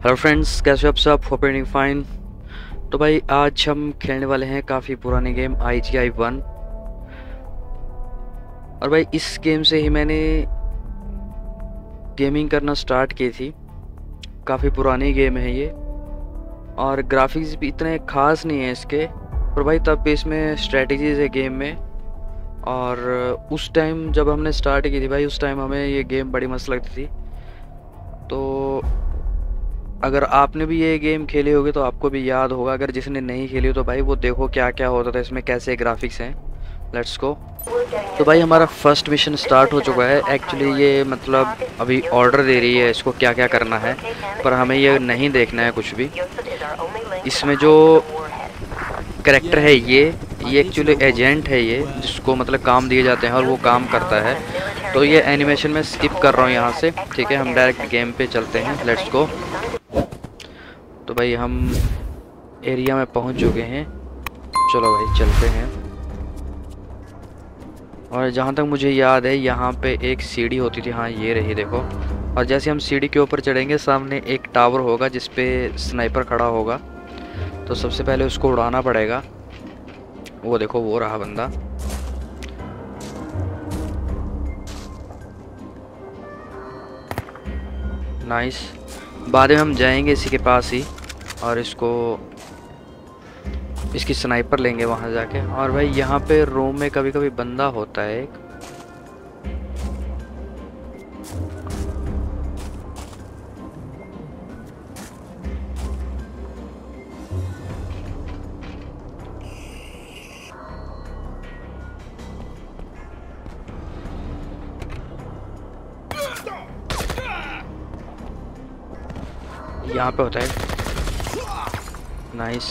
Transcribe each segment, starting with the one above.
Hello friends, कैसे हो आप सब? Hope you fine. तो भाई आज हम खेलने वाले हैं काफ़ी पुरानी गेम IGI 1। और भाई इस गेम से ही मैंने गेमिंग करना स्टार्ट की थी। काफ़ी पुरानी गेम है ये और ग्राफिक्स भी इतने ख़ास नहीं है इसके, पर भाई तब भी इसमें स्ट्रेटजीज है गेम में। और उस टाइम जब हमने स्टार्ट की थी भाई, उस टाइम हमें ये गेम बड़ी मस्त लगती थी। तो अगर आपने भी ये गेम खेली होगी तो आपको भी याद होगा, अगर जिसने नहीं खेली हो तो भाई वो देखो क्या क्या होता था इसमें, कैसे ग्राफिक्स हैं। Let's go. तो भाई हमारा फर्स्ट मिशन स्टार्ट हो चुका है। एक्चुअली ये मतलब अभी ऑर्डर दे रही है इसको क्या क्या करना है, पर हमें ये नहीं देखना है कुछ भी। इसमें जो करेक्टर है ये एक्चुअली एजेंट है, ये जिसको मतलब काम दिए जाते हैं और वो काम करता है। तो ये एनिमेशन में स्किप कर रहा हूँ यहाँ से, ठीक है। हम डायरेक्ट गेम पे चलते हैं, लेट्स गो। तो भाई हम एरिया में पहुंच चुके हैं, चलो भाई चलते हैं। और जहाँ तक मुझे याद है यहाँ पे एक सीढ़ी होती थी, हाँ ये रही देखो। और जैसे हम सीढ़ी के ऊपर चढ़ेंगे सामने एक टावर होगा जिस पे स्नाइपर खड़ा होगा, तो सबसे पहले उसको उड़ाना पड़ेगा। वो देखो वो रहा बंदा। नाइस। बाद में हम जाएंगे इसी के पास ही और इसकी स्नाइपर लेंगे वहां जाके। और भाई यहाँ पे रूम में कभी कभी बंदा होता है एक। यहाँ पे होता है। नाइस।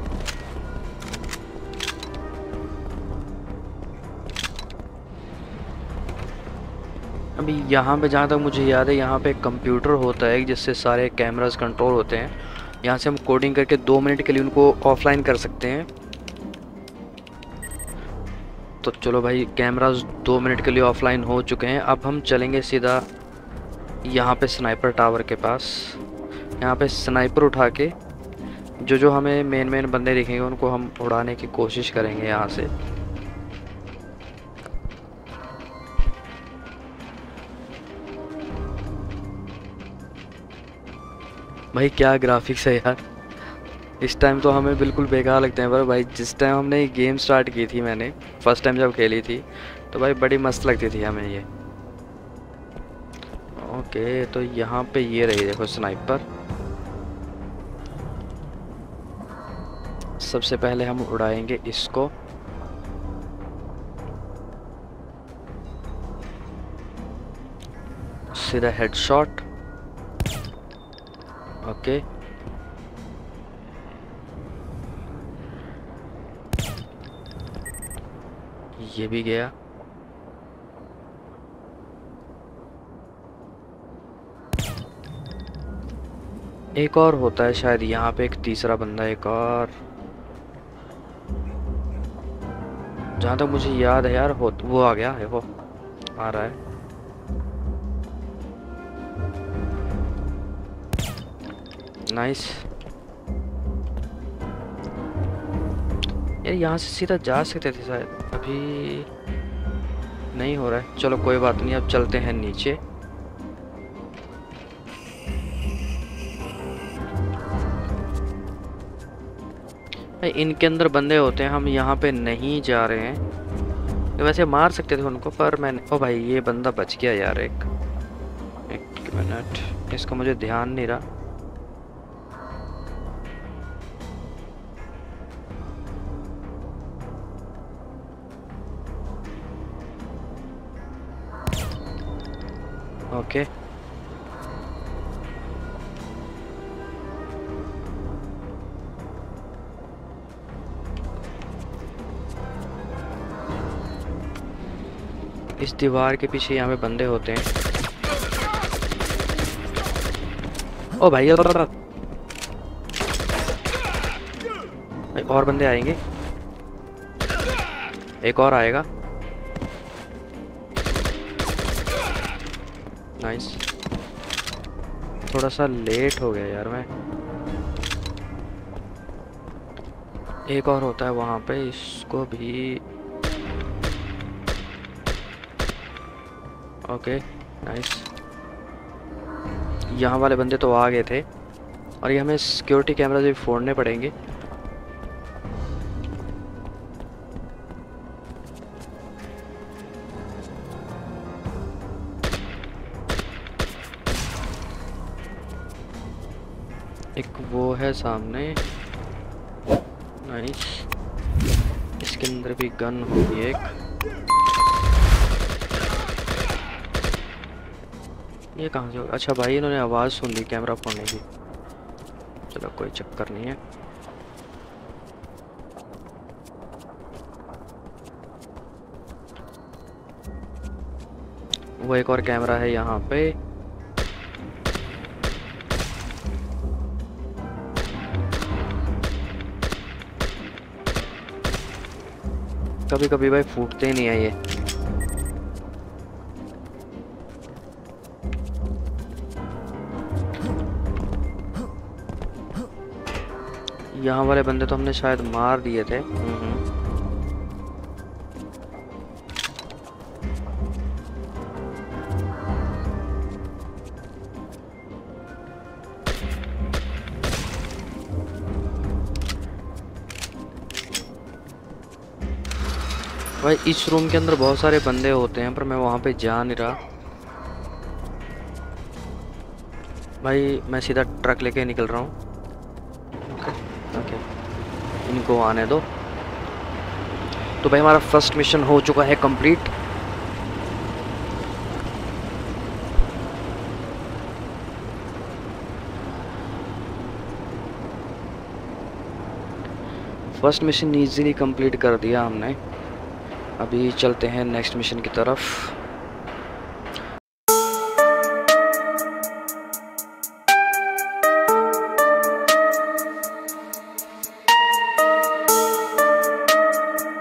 अभी यहाँ पे जहाँ तक मुझे याद है यहाँ पे एक कंप्यूटर होता है जिससे सारे कैमरास कंट्रोल होते हैं। यहाँ से हम कोडिंग करके 2 मिनट के लिए उनको ऑफलाइन कर सकते हैं। तो चलो भाई, कैमरास 2 मिनट के लिए ऑफलाइन हो चुके हैं। अब हम चलेंगे सीधा यहाँ पे स्नाइपर टावर के पास। यहाँ पे स्नाइपर उठा के जो जो हमें मेन बंदे दिखेंगे उनको हम उड़ाने की कोशिश करेंगे यहाँ से। भाई क्या ग्राफिक्स है यार। इस टाइम तो हमें बिल्कुल बेकार लगते हैं, पर भाई जिस टाइम हमने गेम स्टार्ट की थी, मैंने फर्स्ट टाइम जब खेली थी तो भाई बड़ी मस्त लगती थी हमें ये। ओके, तो यहाँ पे ये रही देखो स्नाइपर। सबसे पहले हम उड़ाएंगे इसको। सीधा हेडशॉट। ओके, ये भी गया। एक और होता है शायद यहाँ पे, एक तीसरा बंदा एक और, जहाँ तक मुझे याद है यार। वो आ गया है, वो आ रहा है। नाइस। यार यहाँ से सीधा जा सकते थे शायद, अभी नहीं हो रहा है। चलो कोई बात नहीं, अब चलते हैं नीचे। भाई इनके अंदर बंदे होते हैं, हम यहाँ पे नहीं जा रहे हैं। तो वैसे मार सकते थे उनको, पर मैंने, ओ भाई ये बंदा बच गया यार। एक मिनट, इसका मुझे ध्यान नहीं रहा। ओके, इस दीवार के पीछे यहाँ पे बंदे होते हैं। ओ भाई भाई और बंदे आएंगे, एक और आएगा। नाइस। थोड़ा सा लेट हो गया यार मैं। एक और होता है वहाँ पे, इसको भी। Okay nice. यहाँ वाले बंदे तो आ गए थे और ये हमें सिक्योरिटी कैमरा भी फोड़ने पड़ेंगे। एक वो है सामने, नाइस। इसके अंदर भी गन होगी एक। ये कहाँ से होगा? अच्छा भाई इन्होंने आवाज़ सुन ली कैमरा फोड़ने की। चलो कोई चक्कर नहीं है। वो एक और कैमरा है यहाँ पे। कभी कभी भाई फूटते ही नहीं है ये। यहाँ वाले बंदे तो हमने शायद मार दिए थे। भाई इस रूम के अंदर बहुत सारे बंदे होते हैं पर मैं वहाँ पे जा नहीं रहा। भाई मैं सीधा ट्रक लेके निकल रहा हूँ। ओके इनको आने दो। तो भाई हमारा फर्स्ट मिशन हो चुका है complete. First mission easily complete कर दिया हमने। अभी चलते हैं नेक्स्ट मिशन की तरफ।